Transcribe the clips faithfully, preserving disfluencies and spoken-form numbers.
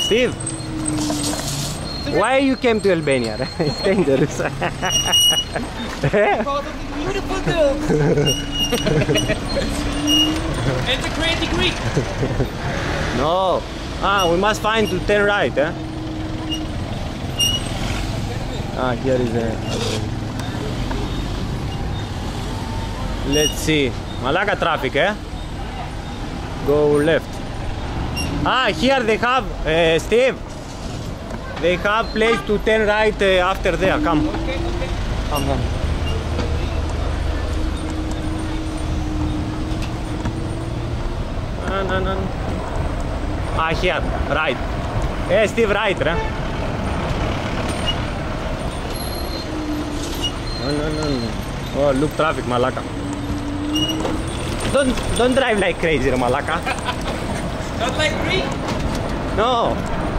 Steve, why you came to Albania? It's dangerous. Part of the beautiful girls. And the crazy Greek. No. Ah, we must find to turn right, eh? Ah, here is a... Let's see. Malaka traffic, eh? Go left. Ah, here they have, uh, Steve. They have place to turn right uh, after there. Come. Okay, okay. Come, come. No, no, no. Ah, here, right. Hey, Steve, right, right? No, no, no, no. Oh, look, traffic, Malaka. Don't, don't drive like crazy, Malaka. Not like Greek? No.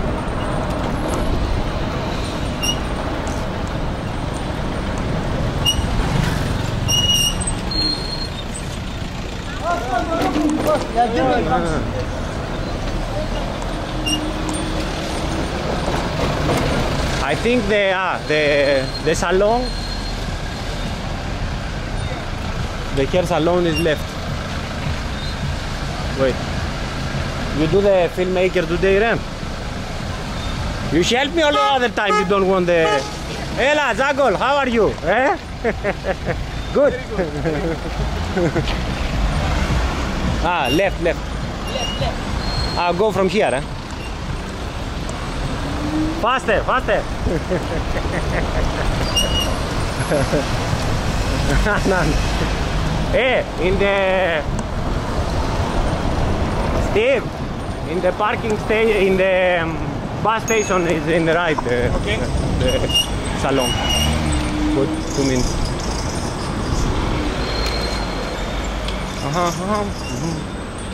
I think the ah, the the salon, the hair salon is left. Wait, you do the filmmaker today, Rem? You should help me all the other time. You don't want the. Ella, Zagol, how are you? Eh? Good. Ah, left, left. Left, left. Ah, go from here, eh? Faster, faster. No. Hey, in the Steve, in the parking station, in the um, bus station is in the right. Uh, Okay. The salon. Good, two minutes. Uh-huh, uh-huh. Mm-hmm.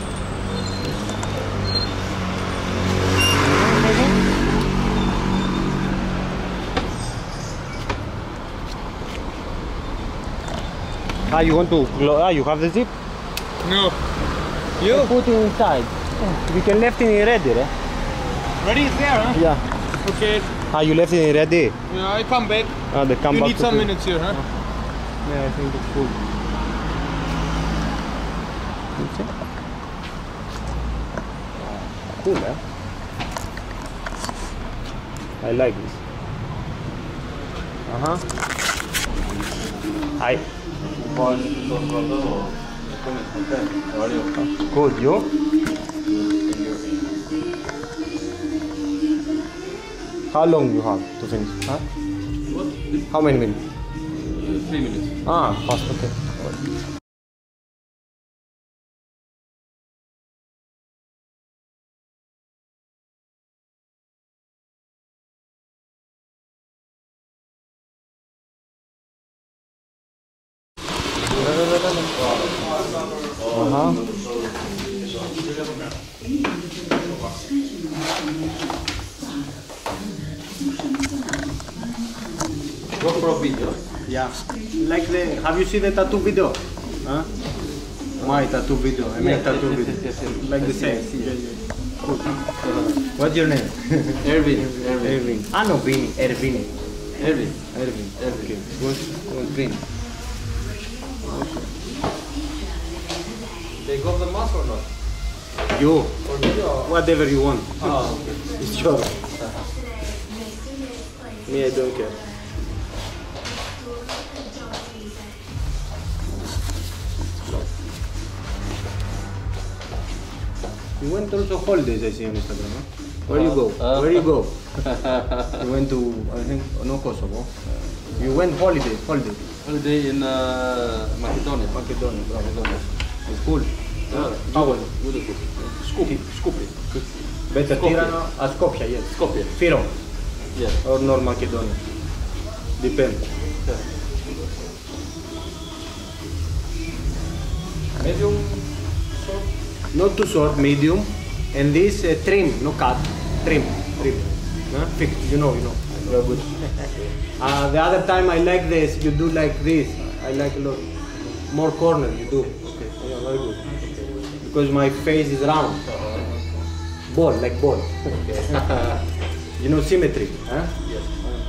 Ah, you want to, ah, you have the zip? No. You You? put it inside. You can left it in ready, eh? Ready? It's there, huh? Yeah. Okay. Ah, you left it in ready? Yeah, I come back. Ah, they come You back need to some fill. minutes here, huh? Yeah, I think it's full. Cool, eh? I like this. Uh-huh. Hi. Good, you? How long you have to finish? Huh? What? How many minutes? Uh, three minutes. Ah, fast, okay. Uh-huh. GoPro video. Yeah. Like the, have you seen the tattoo video? Huh? My tattoo video. I make tattoo video. yes, yes. Like the same. Yeah, yeah. Cool. What's your name? Erwin. Erwin. Erwin. Ah, no, Vini. Ervini. Erwin. Erwin. Erwin. Okay. What's, what's Vini? They got the mask or not? You. For me or? Whatever you want. Oh, okay. It's yours. Me, I don't care. You went also holidays, I see on Instagram, huh? Where you go? Uh, Where you go? You went to, I think, no Kosovo. You went holiday, holiday. Holiday in uh, Macedonia. Macedonia, Macedonia. It's cool. Yeah, How was beautiful. Skopje. Skopje. Better Skopje. Tirana, a Skopje, yes. Skopje. Fyrom Yes. or North Macedonia. Depends. Yeah. Medium, short. Not too short, medium. And this uh, trim, no cut. Trim, trim. Huh? Fix, you know, you know. You're good. Uh, the other time I like this, you do like this. I like a lot. More corner you do. Okay. Yeah, very good. Because my face is round. ball, like ball. Okay. You know, symmetry. Huh? Yes.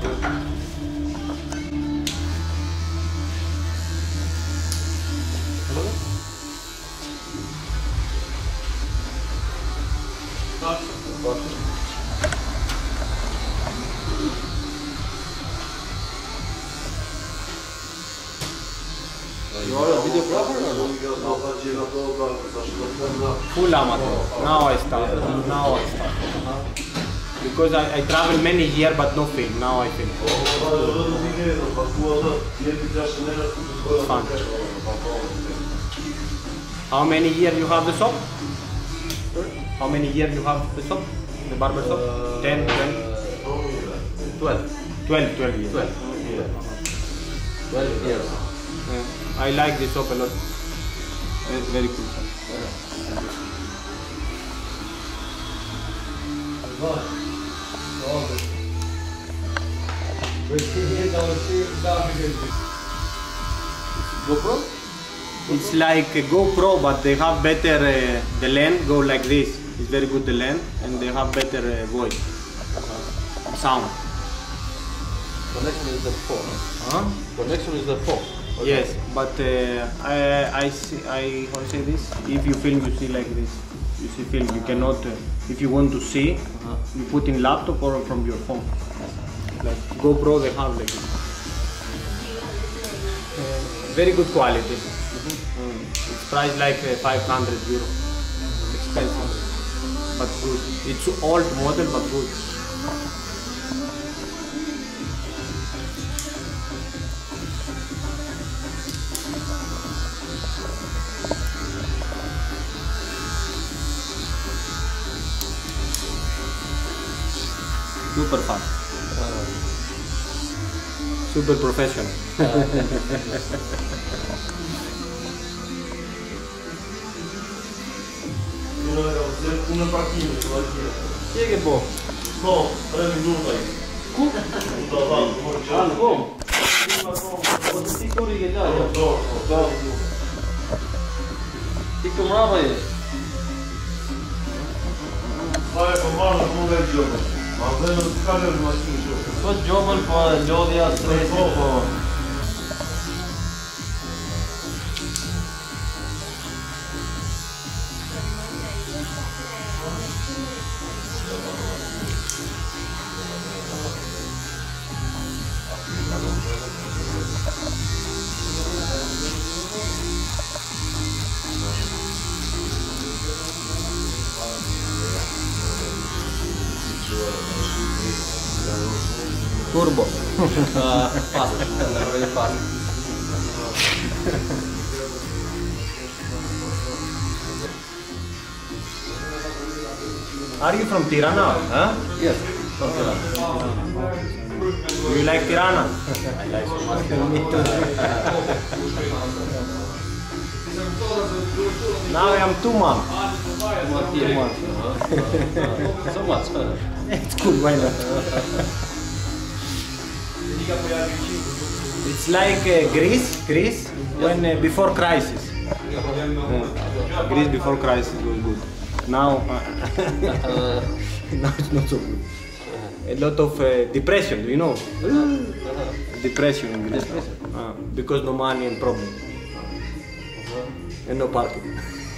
You are a videographer or no? Full amateur. Now I start. Now I start. Because I, I travel many years but no film. Now I film. Fun. How many years you have the shop? How many years you have the shop? The barber shop? Uh, ten, twelve? twelve. twelve, twelve years. twelve. Yeah. twelve years. Yeah. I like this shop a lot. It's very cool. GoPro? It's like a GoPro, but they have better, uh, the lens go like this. It's very good, the lens, and they have better uh, voice, uh, sound. Connection is the four. Huh? Connection is the four. Okay. Yes, but uh, I, I, see, I, how to say this? If you film, you see like this. You see film, you cannot, uh, if you want to see, Uh-huh. you put in laptop or from your phone. Like GoPro, they have like this. Uh, very good quality. Mm. It's priced like uh, five hundred euro. Expensive, but good. It's old model, but good. Super fast. Uh, Super professional. Una partita, chi è che può? no, tre minuti. Ah, come? Sono tutti quelli che dai. Ti comprava io. Vai con mano come il gioco, ma quello di fare il massimo. So giovane poi gli odia stress un po'. Turbo. Uh, fast, very fast. Are you from Tirana? Huh? Yes. Okay. Do you like Tirana? I like so much. Now I am two months. Two months. Uh, so much. Huh? It's cool, why not? It's like uh, Greece, Greece when uh, before crisis. Uh, Greece before crisis was good. Now, uh, now it's not so good. A lot of uh, depression, you know? Depression in Greece. Uh, because no money and problem. And no parking.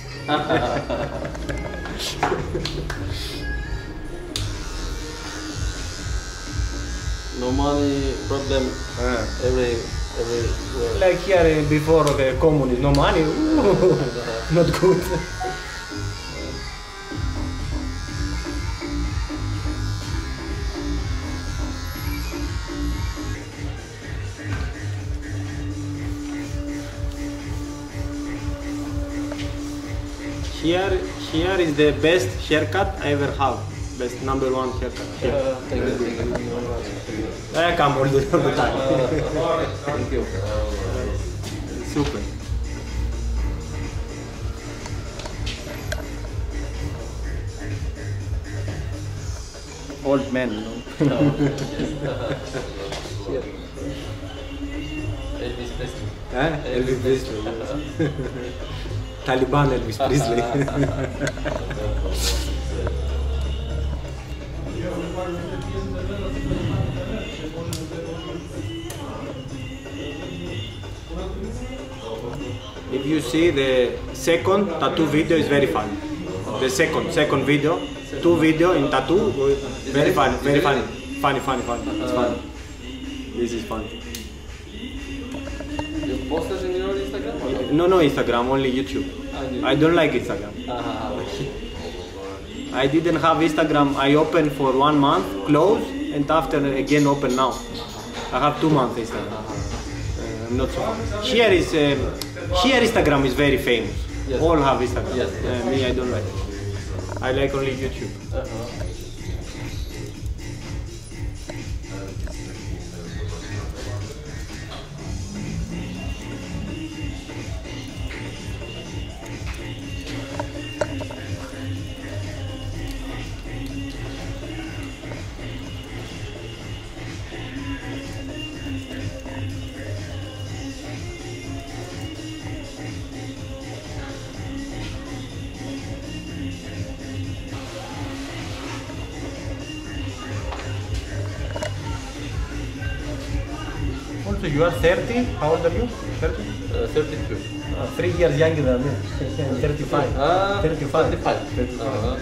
No money problem Uh, every every. like here uh, before the communism, no money, ooh, not good. Here, here is the best haircut I ever have. Best number one haircut. Here. Uh, thank you, thank you very much. I come all the, all the time. Uh, thank you. Super. Old man, you know. Elvis Presley. Eh? Elvis Presley. Taliban Elvis Presley. If you see the second tattoo video is very funny. The second, second video, two video in tattoo, very funny, very funny. Funny, funny, funny. It's funny. This is funny. You posted in your Instagram or not? No, no Instagram, only YouTube. Ah, I don't like Instagram. Ah, okay. I didn't have Instagram. I opened for one month, closed, and after again open now. I have two months Instagram. Uh, I'm not so fun. Here is uh, here Instagram is very famous. Yes. All have Instagram. Yes, yes. Uh, me, I don't like. I like only YouTube. Uh-huh. Also, you are thirty. How old are you? thirty? Uh, thirty-two. Uh, three years younger than me. thirty-five. Ah, thirty-five. thirty-five. Uh-huh.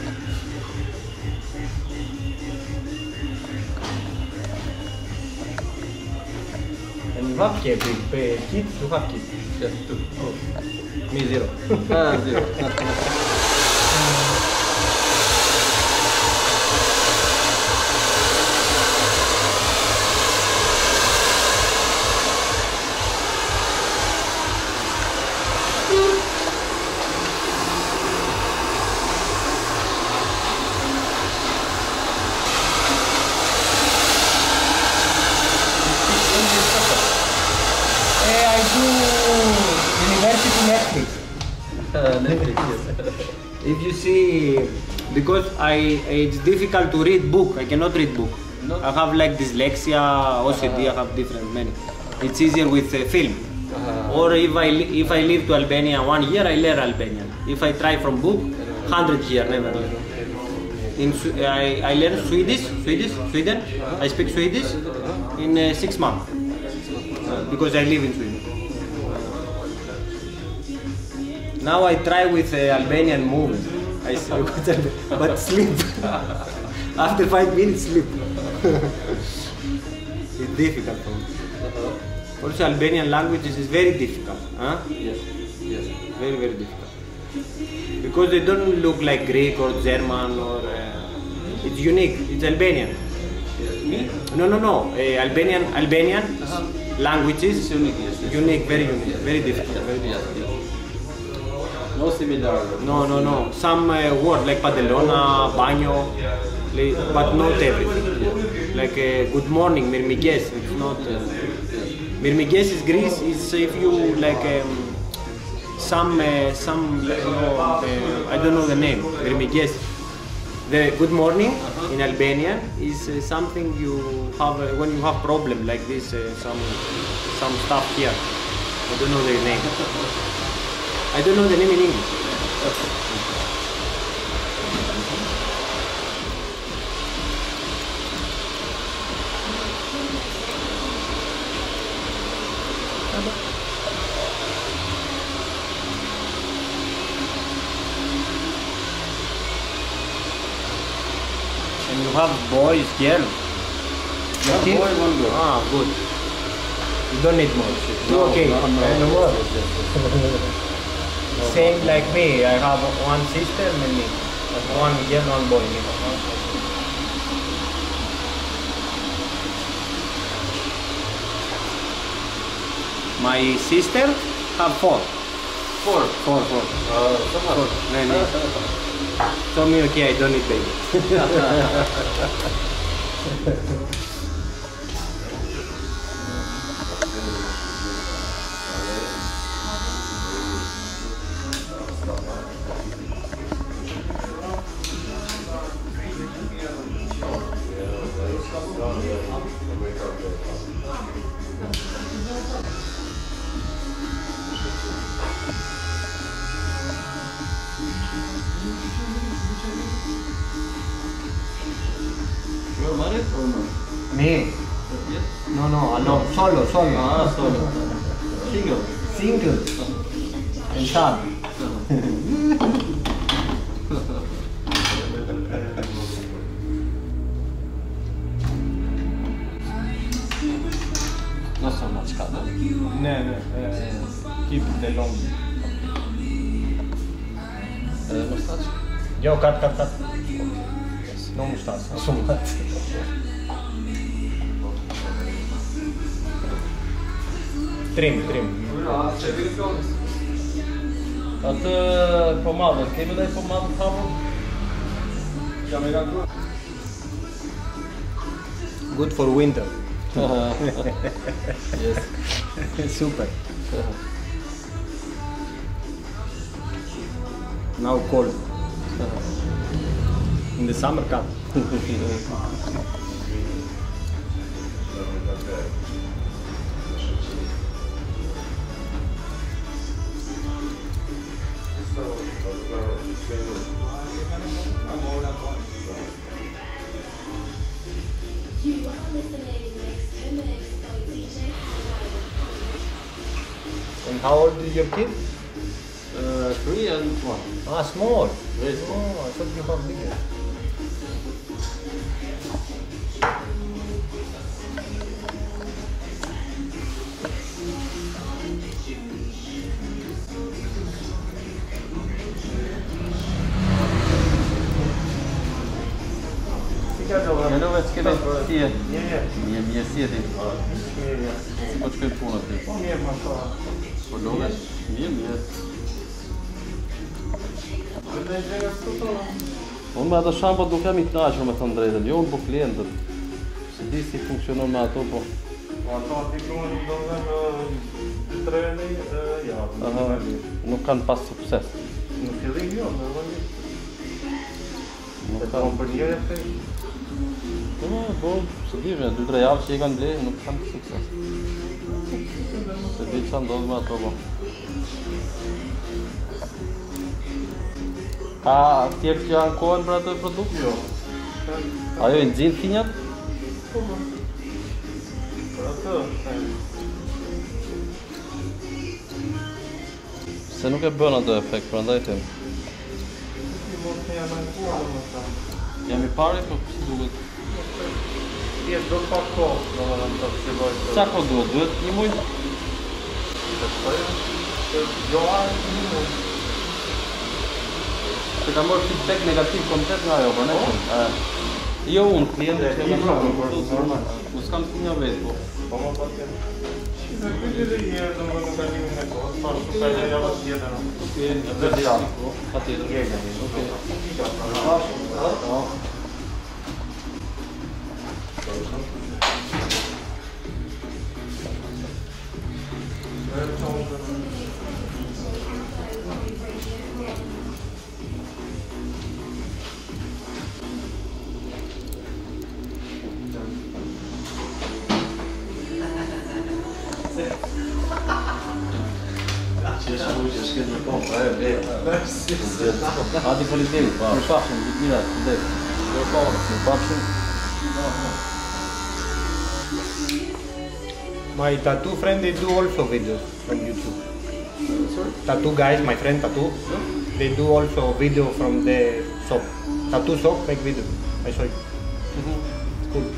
And you have kids, kids, you have kids. Yes, two. Oh. Me zero. Ah, zero. I do university Netflix. Uh, Netflix, yes. If you see, because I it's difficult to read book. I cannot read book. No. I have like dyslexia, O C D. I have different many. It's easier with uh, film. Uh-huh. Or if I li- if I live to Albania one year, I learn Albanian. If I try from book, hundred year never learn. In Swe- I I learn Swedish, Swedish, Sweden. I speak Swedish in uh, six months uh, because I live in Sweden. Now I try with uh, Albanian movement. I say, but sleep. After five minutes, sleep. It's difficult for me. Uh-huh. Also, Albanian languages is very difficult. Huh? Yes, yes. Very, very difficult. Because they don't look like Greek or German or. Uh, it's unique. It's Albanian. Me? No, no, no. Uh, Albanian, Albanian Uh-huh. languages. It's unique, yes, yes. Unique, very unique, very difficult. Yes, Very yes, difficult. yes. No similar. No, no, no. Some uh, word like Padelona, Bagno, like, but not everything. Like uh, good morning, Mirmiges. It's not. Uh, Mirmiges is Greece. Is if you like um, some uh, some you know, uh, I don't know the name. Mirmiges. The good morning in Albanian is uh, something you have uh, when you have problem like this. Uh, some some stuff here. I don't know the name. I don't know the name in English. And you have boys, girls. One boy, one girl. Ah, good. You don't need more. Two No, okay. no, no. And more. Yes, yes, yes. Same like me. I have one sister and me. One girl, one boy. My sister have four. Four. Four, four. Uh, Four. No, no. Told me okay, I don't need baby. You're married or no? Me? Yes. No, no, no, solo, solo. Ah, solo. Single. Single. Inshallah. Not so much color. No, no. Uh, keep the long. Uh, mustache? Yo, cut, cut, cut. Yes, no mustache, not so much. Trim, trim. Atë pomadën, kemi dhe pomadën hapur? Jam i raku. Good for winter. Yes. Super. Now cold. In the summer cut. You are listening next to mix by D J Howard. And how old is your kid? Uh, three and one. Ah, small. Very small. Oh, I thought you were bigger. Hello, vetë kemi si e? Mirë, Mirë, mirë, si e ti? mirë. Si po qëkoj puna ti? Po mirë, ma shoha. Po lovesh? Mirë, mirë. Dhe i gjega së të tonë. Unë me ato shampo nuk jam i knaqër me thënë drejtën, jo unë po klientët. Se di si funksionon me ato, po. Po ato aplikojnë do dhe në dy tre në javë. Aha, nuk kanë pas sukses. Në fillim jo, në vëndi. Nuk Dhe kanë. tonë për njëre të Po, po, se di me dy tre javë që i kanë ble, nuk kanë sukses. Se di që ndodhë me ato, po. Ka tjerë që janë kohën për ato produkt? Jo. Ajo i nxinë finjat? Për atë, Se nuk e bën ato efekt, prandaj them. ti mund të janë në kuar dhe më ta. Jam i pari, po si duket. Tjetë do pak kohë, do më në të filloj të... Sa kohë duhet? Duhet një muj? Të shpojë, që jo arë një mund. Se ka mërë feedback negativ komplet nga ajo, për ne? Eh, Jo unë, klientët që E, më i shokë, normal, normal. u s'kam finja vetë, po. Po më pa tjetë. Që të kujtë dhe i e dhe më nuk ka një në kohë, parë të ka një javë tjetër. Okej, dhe dhe javë, po. Pa tjetër. Okej. Hadi politim, pa. Më pafshim, ditë mira, të Më pafshim. My tattoo friend, they do also videos from YouTube. Sorry? Tattoo guys, my friend tattoo, they do also video from the shop. Tattoo shop make video. I show you. It's cool.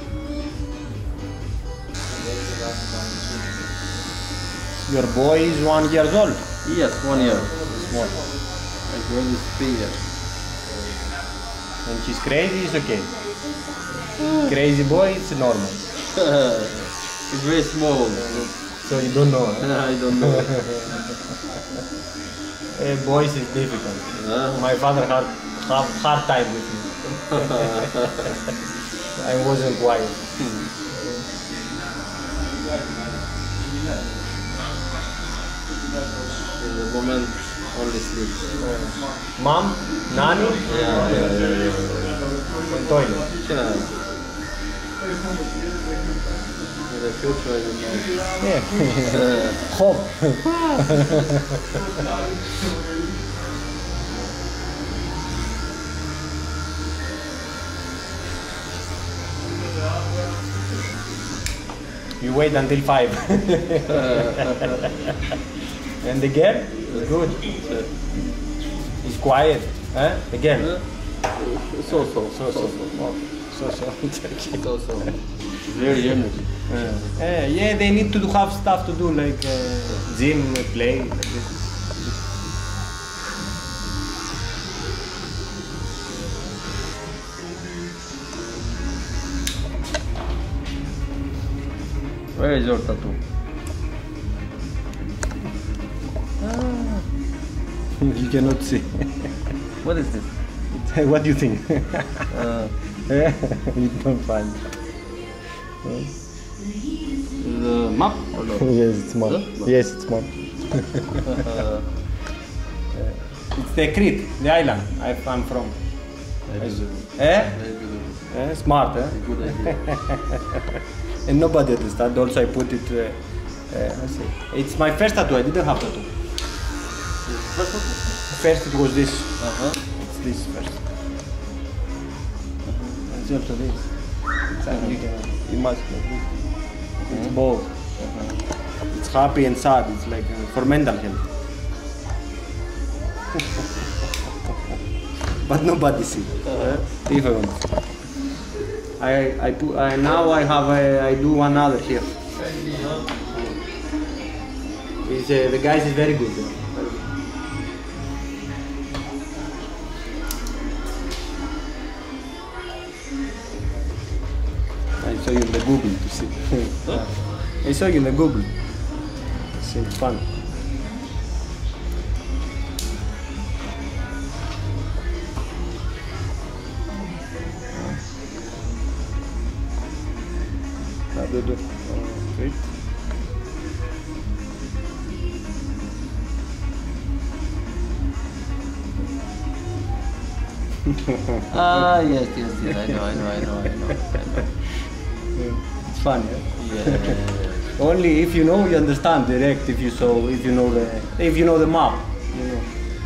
Your boy is one years old. Yes, one year. Small. My girl is three years. When she's crazy, it's okay. Crazy boy, it's normal. It's very small. So you don't know. Huh? I don't know. Eh, boys is difficult. Ah. My father had have hard time with me. I wasn't quiet. In the moment, only sleep. Mom, nanny, Yeah, yeah, yeah, yeah. and toilet. Yeah. In the future, I don't know. Yeah. Hope. You wait until five. And the girl? It's good. It's quiet. Eh? Again. So so So so. So so. so so. Very energy. Yeah, yeah, they need to have stuff to do like uh, gym, play. Like this. Where is your tattoo? You cannot see. What is this? What do you think? Uh, You don't find. the map or no? Yes, it's map. Huh? Yes, it's map. Uh, It's the Crete, the island I, I'm from. very good. Eh? Very good. Eh? Smart, eh? Good idea. And nobody understand. Also, I put it. Uh, uh, let's see. It's my first tattoo. I didn't have tattoo. First, it was this. Uh-huh. It's this first. Uh-huh. It's also this. It's like you can imagine like this. It's both. Uh-huh. It's happy and sad. It's like uh, for mental health. But nobody see. Uh, if I want. I I put I, now I have a, I do another here. It's, uh, the guys is very good. Uh, very good. I saw you in the Google to see. I saw you in the Google. See, it's fun. How do you do? Okay. Ah, yes, yes, yes. I know, I know, I know, I know. I know. It's fun, yeah? Yeah, yeah, yeah. Only if you know, you understand direct. If you saw, if you know the, if you know the map, you know.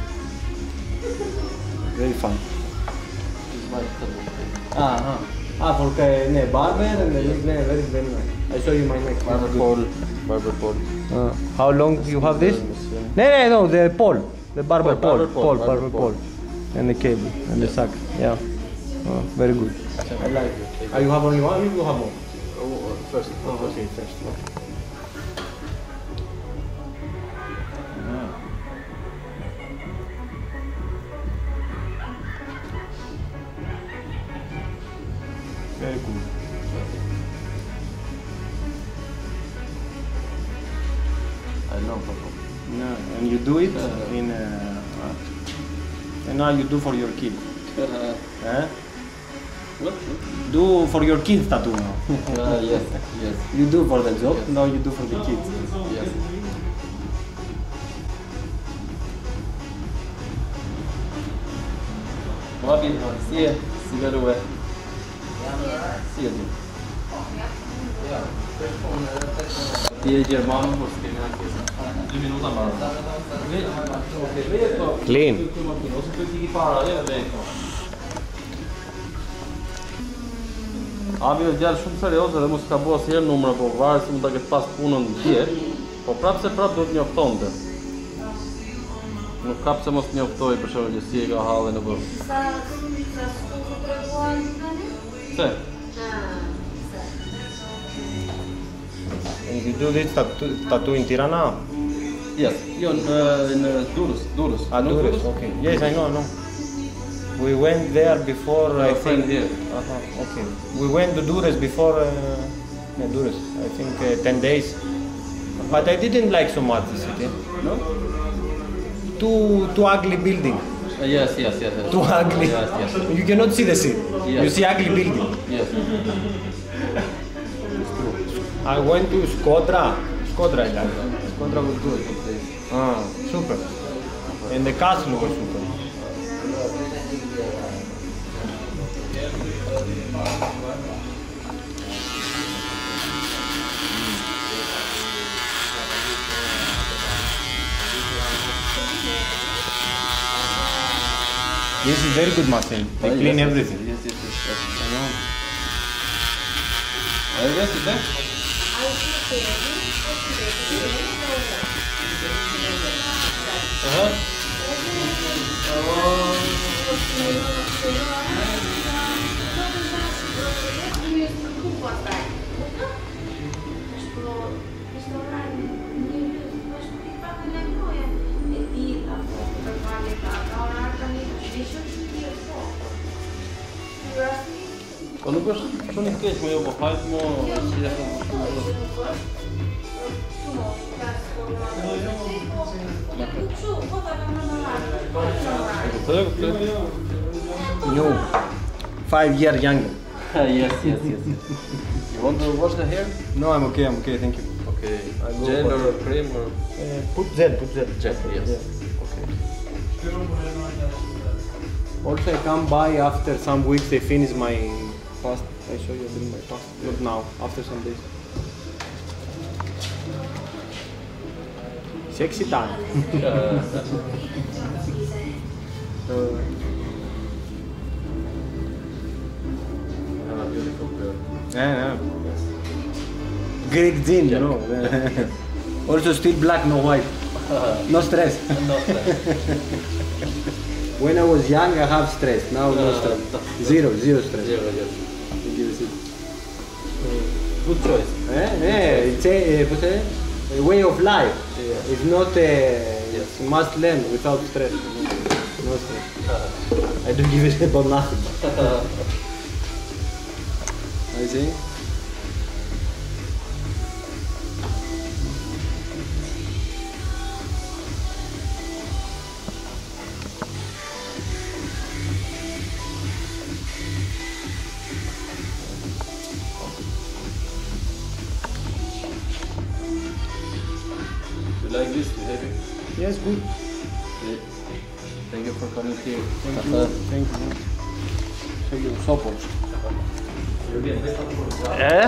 Very fun. It's my tattoo. Ah, ah, ah, for uh, ne barber and the ne very very nice. I show you my neck. Barber pole. Barber pole. Uh, how long you have this? No, no, no, the pole, the barber Pole, pole, barber pole, pole, barber barber pole, and the cable and the sack. Yeah, uh, very good. I like it. Ah, you have only one? You have more. Oh, first. Oh, okay, first. Very cool. I know, Papa. No, and you do it in, uh, uh, and now you do for your kid. Uh, Eh? what? Do for your kids tattoo now. Uh, yes, yes, You do for the job, Yes. now you do for the kids. yes. Bobby, see you. See you very well. See you. dude. Ti e Germano por scrivere anche due minuti ma Clean. non so più chi parla, io vengo. Abi është djalë shumë serioze dhe mos ka bua si herë numra, po varet se mund ta ketë pas punën dje, po prapë se prapë duhet njoftonte. Nuk ka pse mos njoftoj për shembull që si e ka hallin apo. Sa sa sto treguan tani? Se? And you do this tattoo, tattoo in Tirana? Yes. Io uh, in uh, Durrës, Durrës. Ah, No, Durrës, okay. Yes, I know, I know. We went there before, I Your friend think. here. Uh-huh, okay. We went to Durrës before, uh, yeah, Durrës, I think uh, ten days. But I didn't like so much the city. No? Too, too ugly building. Uh, yes, yes, yes, yes. Too ugly. Yes, yes. You cannot see the sea. Yes. You see ugly building. Yes. I went to Skodra. Skodra I like. Skodra was good. Ah, super. And the castle was super. This is very good machine. They Oh, clean yes, everything. Yes, yes, yes. yes. I know. Uh, yes, it's there. Aha. Po nuk është shumë i keq me jo, po hajt mo, si e kam New. Five years younger. Yes, yes, yes, yes. You want to wash the hair? No, I'm okay, I'm okay, thank you. Okay. I go Gel for or cream or Uh, put gel, put gel. gel? Yes. Yeah. Okay. Also, I come by after some weeks. I finish my fast. I show you during my fast. Not now, after some days. Sexy time. uh, And a beautiful girl. yeah, yeah. Greek gene, you know. Also, still black, no white. No stress. No stress. When I was young, I have stress. Now, no Uh, stress. that's- Zero, zero stress. Zero, yes. Thank you, Sid. Good choice. Eh, eh, it's a, eh, what's it? A way of life. Yeah. It's not a Yes. must learn without stress. No stress. I don't give a shit about nothing. I see. You like this? You happy? Yes, good. Great. Thank you for coming here. Thank you. Thank you. Thank you. Support. Eh?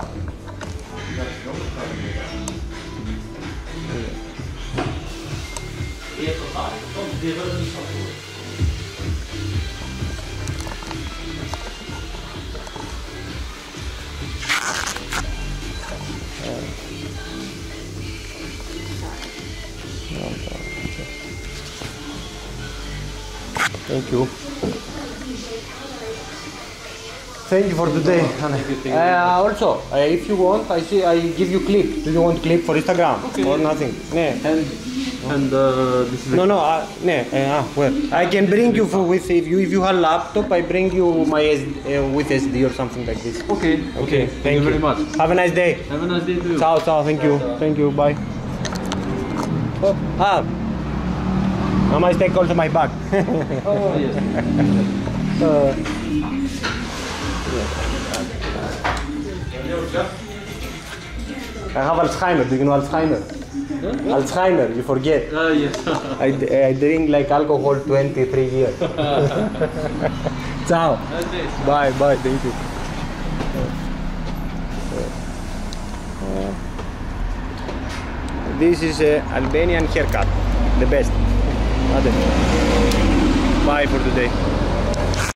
Thank you. Thank you for today. Uh, also, uh, if you want, I see I give you clip. Do you want clip for Instagram Okay. or nothing? Yeah. And and uh, this is No, no, uh, no. Uh, ah, well, I can bring you for with if you if you have laptop, I bring you my S, uh, with S D or something like this. okay. Okay. Thank, you very much. Have a nice day. Have a nice day to you. Ciao, ciao. Thank you. Thank you. Bye. Oh, ah. I must take also my bag. Oh yes. uh, I have Alzheimer. Do you know Alzheimer? Alzheimer. You forget. Ah yes. I, I drink like alcohol twenty-three years. Ciao. Nice day. Bye, bye. Thank you. This is a Albanian haircut, the best. Bye for today.